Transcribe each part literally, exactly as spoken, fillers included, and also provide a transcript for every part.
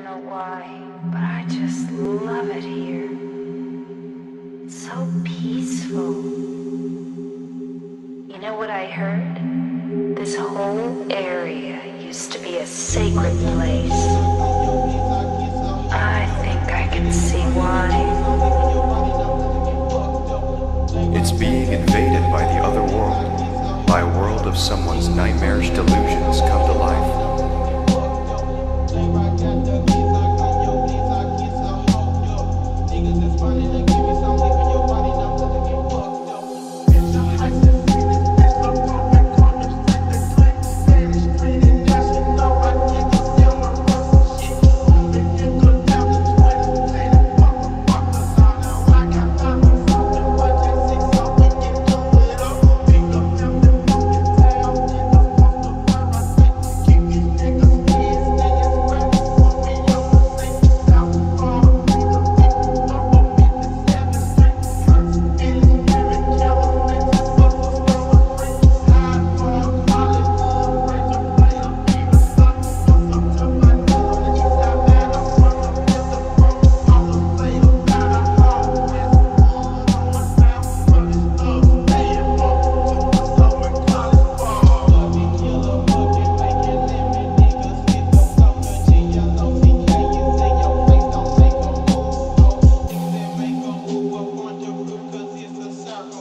know why, but I just love it here. It's so peaceful. You know what I heard? This whole area used to be a sacred place. I think I can see why. It's being invaded by the other world, by a world of someone's nightmarish delusions come to life.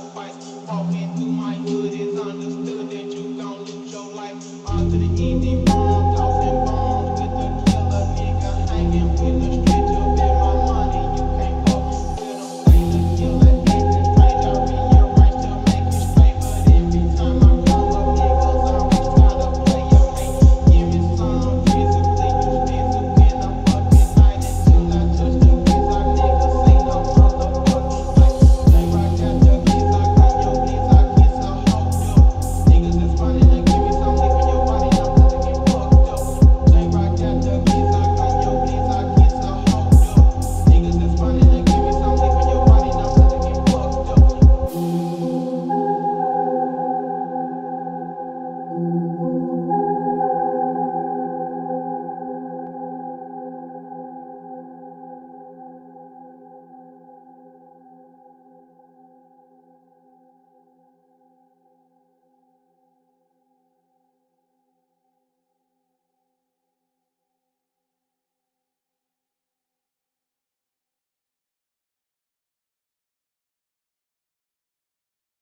To the easy